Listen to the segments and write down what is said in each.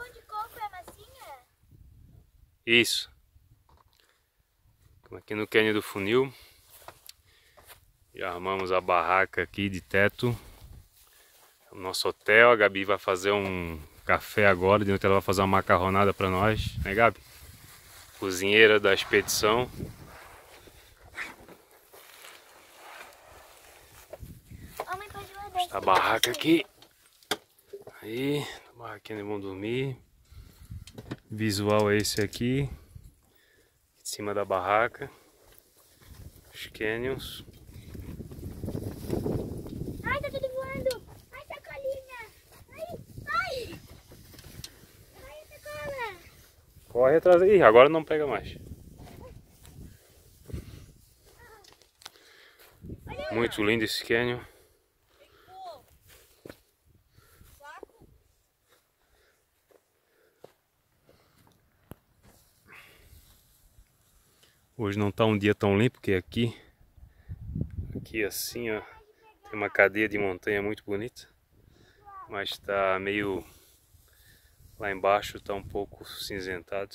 pão de coco é massinha? Isso. Aqui no Cânion do Funil. Já armamos a barraca aqui de teto. O nosso hotel. A Gabi vai fazer um café agora. De noite ela vai fazer uma macarronada para nós, né, Gabi? Cozinheira da expedição. Homem pode guardar. Está a barraca aqui. Aí, a barraquinha de vão dormir. Visual é esse aqui. Em cima da barraca. Os canyons. Ai, tá tudo voando. Ai, sacolinha. Ai. Ai, sacola. Corre atrás aí. Agora não pega mais. Muito lindo esse canyon. Hoje não está um dia tão limpo, porque aqui assim, ó, tem uma cadeia de montanha muito bonita, mas está meio, lá embaixo está um pouco cinzentado.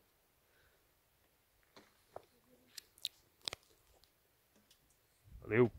Valeu!